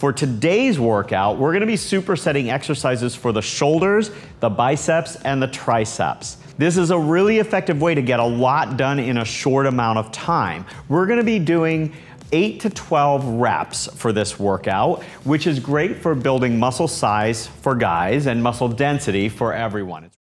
For today's workout, we're gonna be supersetting exercises for the shoulders, the biceps, and the triceps. This is a really effective way to get a lot done in a short amount of time. We're gonna be doing 8 to 12 reps for this workout, which is great for building muscle size for guys and muscle density for everyone.